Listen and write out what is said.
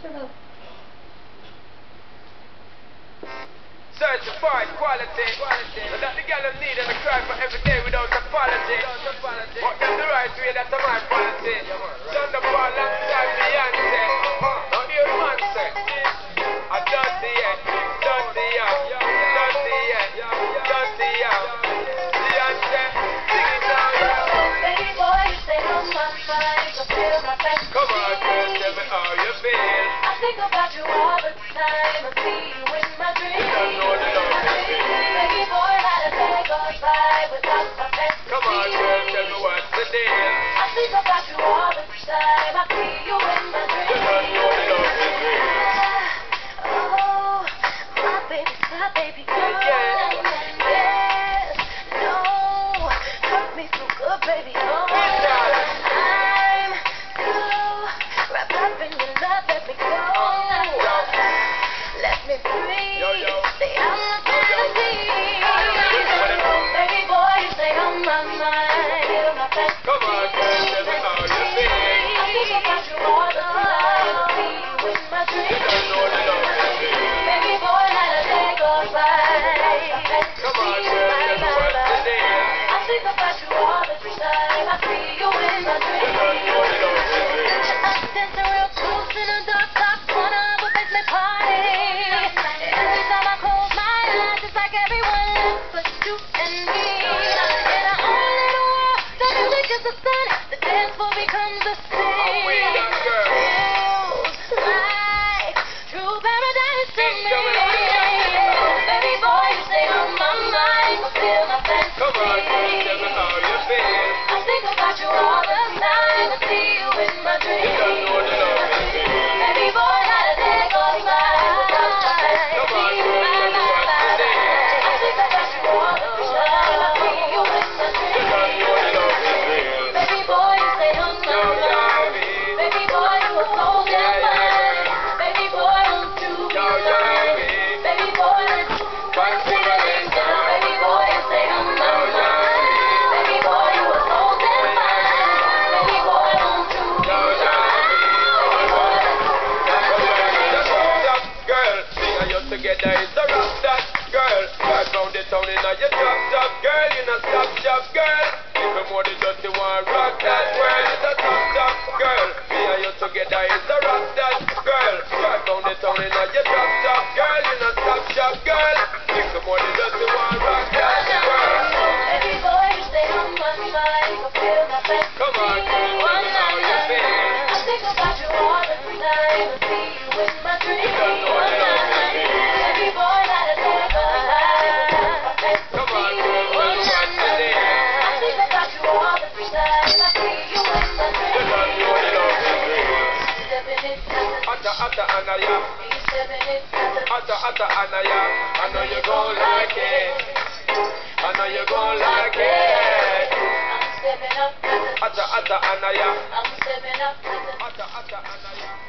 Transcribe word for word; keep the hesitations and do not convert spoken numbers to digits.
Certified quality, quality. So that the girl them need and I cry for every day without apology. But them the right way, that's my policy. Thunderball alongside Beyonce. Now here's man say, I don't see it, don't see it, don't see it, don't see it. Beyonce, sing it now, yeah. Baby boy, you stay on my mind, so feel my best. Come on, girl, tell me how you feel. I think about you all the time, I see you in my dreams. Baby boy, not a day goes by without my best. Come on, girl, tell me what's the deal. I think about you all the time, I see you in my dreams. You don't know the love is real. Oh, my baby, my baby girl. Yeah. Yes, no, hurt me so good, baby. Oh, Good job. I'm so wrapped up in your love, let me go. Let me breathe. Yo, yo. Stay on my fantasy. Baby boy, you stay on my mind. Feel my fantasy. Come on, girl, tell me how you feel. I think about you all the time. I see you in my dreams. You don't know the love is real. Baby boy, not a day goes by. Come on, girl, tell me what's the deal. I think about you all the time. I see you in my You dreams. don't know the love is real. I'm dancing real close in a dark, dark corner of a basement party. Every time I close my eyes, it's like everyone left but you and me. In our own little world, the music is the sun, the dance floor becomes the sea. Oh, wait, that girl. Feels like true paradise to Ain't me. coming. Baby boy, you stay on my mind, fulfill my fantasy. Come on, girl, tell me how you feel. I think about you all the time, I see you in my You dreams. don't know the love is real. Baby boy, not a day goes by without my fantasy. Come on, girl, tell me what's the deal. I think about you all the time, I see you in my You don't dreams. know the love is real. Baby boy, you stay on my Yo, mind. Yami. Baby boy, you a soul that's mine. Baby boy, won't you be Yo, mine? Yami. Baby boy, let's One thing I ain't done. baby boy, you stay on my Yo, mind. Yami. Baby boy, you a soul that's mine. Baby boy, won't you be Yo, mine? Yami. Baby boy, let's Just rock that girl. Me and you together is a rock that girl. Right round the town in a your top top girl. You know stop shop girl. Even more than just the one rock that world. It's a top top girl. Me and you together is a rock that girl. Right round the town in a your top top girl. You know stop shop girl. Even more than just the one rock that world. Baby boy, you stay on my mind, fulfill my fantasy. Come on, girl, tell me how you feel. I think about you all the time, I see you in my dreams. don't know the love is real. Baby boy, not a day goes by. Come on, girl, tell me what's the deal. I think about you all the time, I see you in my You dreams. don't know the love is real. Stepping in, Atta atta anaya. you stepping in, Atta atta anaya. I know you gon' like it. I know you gon' like it. I'm stepping up, Atta atta anaya. I'm stepping up. Atta atta anaya.